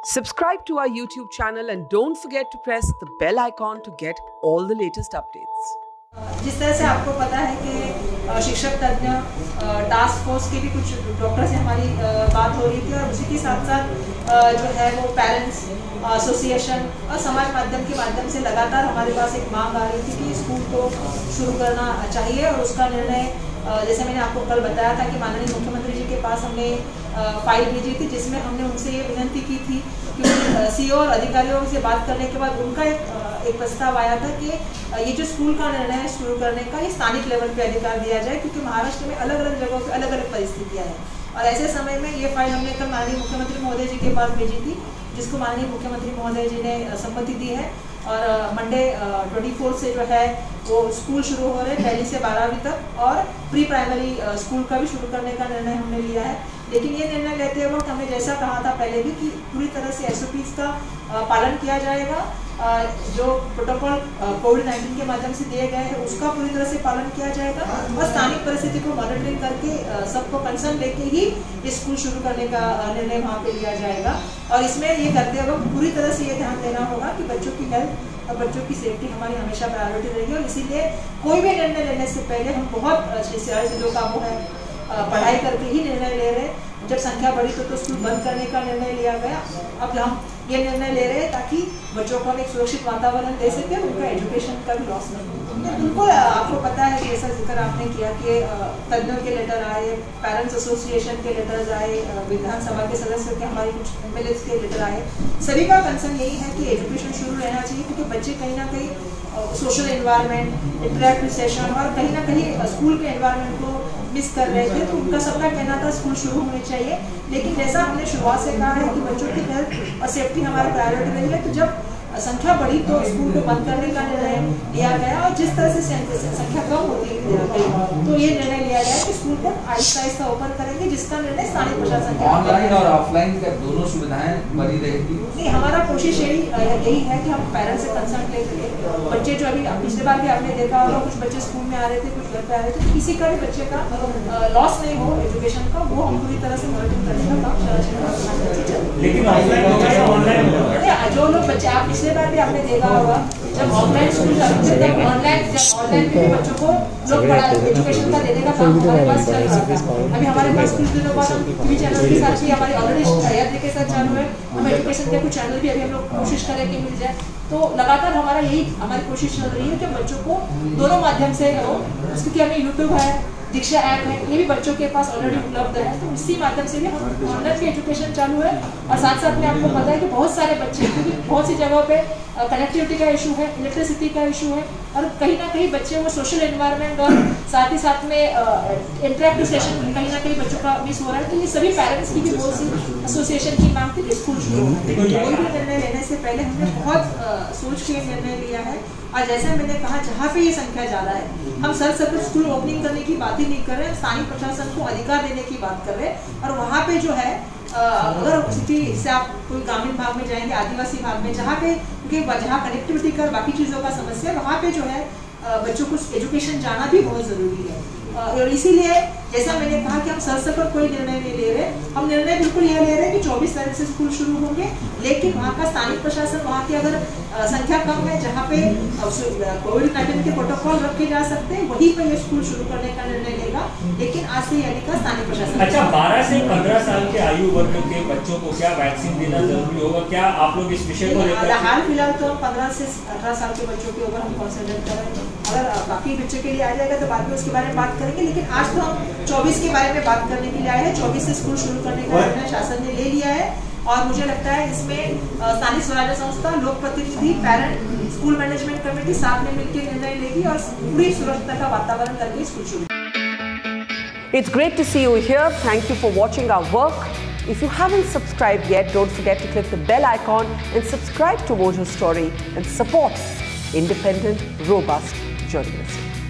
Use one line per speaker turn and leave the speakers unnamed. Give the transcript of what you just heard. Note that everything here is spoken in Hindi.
Subscribe to our YouTube channel and don't forget to press the bell icon to get all the latest updates.
जिस तरह से आपको पता है कि शिक्षक तज्ञ टास्क फोर्स के भी कुछ डॉक्टर से हमारी बात हो रही थी और उसी के साथ साथ जो है वो पेरेंट्स एसोसिएशन और समाज माध्यम के माध्यम से लगातार हमारे पास एक मांग आ रही थी कि स्कूल को शुरू करना चाहिए और उसका निर्णय जैसे मैंने आपको कल बताया था कि माननीय मुख्यमंत्री जी के पास हमने फाइल भेजी थी जिसमें हमने उनसे ये विनती की थी कि सीईओ और अधिकारियों से बात करने के बाद उनका एक प्रस्ताव आया था कि ये जो स्कूल का निर्णय है शुरू करने का ये स्थानिक लेवल पे अधिकार दिया जाए क्योंकि महाराष्ट्र में अलग अलग जगहों पे अलग अलग परिस्थितियाँ हैं और ऐसे समय में ये फाइल हमने कल माननीय मुख्यमंत्री महोदय जी के पास भेजी थी जिसको माननीय मुख्यमंत्री महोदय जी ने सम्मति दी है और मंडे 24 से जो है वो स्कूल शुरू हो रहे हैं 1 से 12वीं तक और प्री प्राइमरी स्कूल का भी शुरू करने का निर्णय हमने लिया है। लेकिन ये निर्णय लेते वक्त हमने जैसा कहा था पहले भी कि पूरी तरह से एसओपीज का पालन किया जाएगा, जो प्रोटोकॉल कोविड-19 के माध्यम से दिए गए हैं उसका पूरी तरह से पालन किया जाएगा और स्थानिक परिस्थिति को मॉनिटरिंग करके सबको कंसर्न लेके ही ये स्कूल शुरू करने का निर्णय वहाँ पे लिया जाएगा। और इसमें ये करते वक्त पूरी तरह से ये ध्यान देना होगा कि बच्चों की हेल्थ और बच्चों की सेफ्टी हमारी हमेशा प्रायोरिटी रहेगी और इसीलिए कोई भी निर्णय लेने से पहले हम बहुत सारी चीज़ों का वो है पढ़ाई करके ही निर्णय ले रहे हैं। जब संख्या बढ़ी तो स्कूल बंद करने का निर्णय लिया गया, अब हम ये निर्णय ले रहे हैं ताकि बच्चों को हम एक सुरक्षित वातावरण दे सके, उनका एजुकेशन का भी लॉस नहीं हो। बिल्कुल आपको पता है कि जैसा जिक्र आपने किया कि तज्ञों के लेटर आए, पेरेंट्स एसोसिएशन के लेटर्स आए, विधानसभा के सदस्यों के हमारे कुछ एमएलए के लेटर आए, सभी का कंसर्न यही है कि एजुकेशन शुरू रहना चाहिए क्योंकि बच्चे कहीं ना कहीं सोशल एनवायरनमेंट, इंटरेक्टिव सेशन और कहीं ना कहीं स्कूल के एनवायरनमेंट को मिस कर रहे थे तो उनका सबका कहना था स्कूल शुरू होने चाहिए। लेकिन जैसा हमने शुरुआत से कहा है कि बच्चों की हेल्थ और सेफ्टी हमारी प्रायोरिटी रही है तो जब संख्या बढ़ी तो स्कूल को बंद करने का निर्णय लिया गया और जिस तरह से संख्या कम होती गई तो ये निर्णय लिया गया कि स्कूल को आहिस्ता आहिस्ता ओपन करेंगे जिसका निर्णय स्थानीय प्रशासन
ऑनलाइन और ऑफलाइन का दोनों सुविधाएं बनी रहेगी।
नहीं, हमारा कोशिश यही है कि हम पेरेंट्स से कंसर्न लेकर बच्चे जो अभी पिछले बार भी आपने देखा होगा कुछ बच्चे स्कूल में आ रहे थे कुछ घर पे आ रहे थे, किसी का भी बच्चे का लॉस नहीं हो एजुकेशन का, वो हम पूरी तरह से मॉनिटरिंग करने का काम लेकिन जो लोग बच्चे आप पिछले बार भी आपने देखा होगा जब ऑफलाइन स्कूल चालू थे तब ऑनलाइन भी बच्चों को लोग पढ़ा एजुकेशन का देने का काम हमारे पास चल रहा था। अभी हमारे पास कुछ दिनों बाद हम टीवी चैनल के साथ भी हमारी ऑलरेडी तैयारी के साथ चालू है, हम एजुकेशन के कुछ चैनल भी अभी हम लोग कोशिश करें कि मिल जाए। तो लगातार हमारी कोशिश चल रही है कि बच्चों को दोनों माध्यम से हो, क्योंकि हमें यूट्यूब है, दीक्षा ऐप है, ये भी बच्चों के पास ऑलरेडी उपलब्ध है तो इसी माध्यम से भी हम ऑनलाइन की एजुकेशन चालू है। और साथ साथ में आपको पता है कि बहुत सारे बच्चे क्योंकि बहुत सी जगहों पे कनेक्टिविटी का इशू है, इलेक्ट्रिसिटी का इशू है और कहीं ना कहीं बच्चे वो सोशल एनवायरनमेंट और साथ ही साथ में इंटरेक्टिव सेशन कहीं ना कहीं बच्चों का मिस हो रहा है। तो ये सभी पेरेंट्स की भी बहुत सी एसोसिएशन की मांग थी कि स्कूल शुरू हो। कोई भी निर्णय लेने से पहले हमने बहुत सोच के निर्णय लिया है और जैसे मैंने कहा जहाँ पे ये संख्या ज़्यादा है हम सर स्कूल ओपनिंग करने की बात ही नहीं कर रहे हैं, स्थानीय प्रशासन को अधिकार देने की बात कर रहे हैं। और वहाँ पे जो है अगर सिटी से आप कोई ग्रामीण भाग में जाएंगे, आदिवासी भाग में जहाँ पे क्योंकि जहाँ कनेक्टिविटी का बाकी चीज़ों का समस्या है वहाँ पे जो है बच्चों को एजुकेशन जाना भी बहुत ज़रूरी है। और इसीलिए जैसा मैंने कहा कि हम सर पर कोई निर्णय नहीं ले रहे, हम निर्णय बिल्कुल ये ले रहे हैं कि 24 तारीख से स्कूल शुरू होंगे लेकिन वहाँ का स्थानिक प्रशासन वहाँ की अगर संख्या कम है जहाँ पे कोविड-19 के प्रोटोकॉल रखे जा सकते हैं वहीं पर ये स्कूल शुरू करने का निर्णय लेगा। लेकिन आज से यानी का स्थानीय प्रशासन।
अच्छा, 12 से 15 साल के आयु वर्ग के बच्चों को क्या वैक्सीन देना जरूरी होगा? क्या आप लोग इस विषय को लेकर
हाल फिलहाल तो 15 से 18 साल के बच्चों के ऊपर हम कॉन्सेंट्रेट कर रहे हैं, अगर बाकी बच्चों के लिए आ जाएगा तो बाद में उसके बारे में बात करेंगे। लेकिन आज तो हम 24 के बारे में बात करने के लिए आए हैं। 24 से स्कूल शुरू करने का निर्णय शासन ने ले लिया है और मुझे लगता है इसमें स्थानीय स्वराज्य संस्था, लोक प्रतिनिधि, पेरेंट, स्कूल मैनेजमेंट कमेटी साथ में मिलकर निर्णय लेगी और पूरी सुरक्षा का वातावरण करके स्कूल शुरू।
It's great to see you here. Thank you for watching our work. If you haven't subscribed yet, don't forget to click the bell icon and subscribe to Mojo Story and support independent, robust journalism.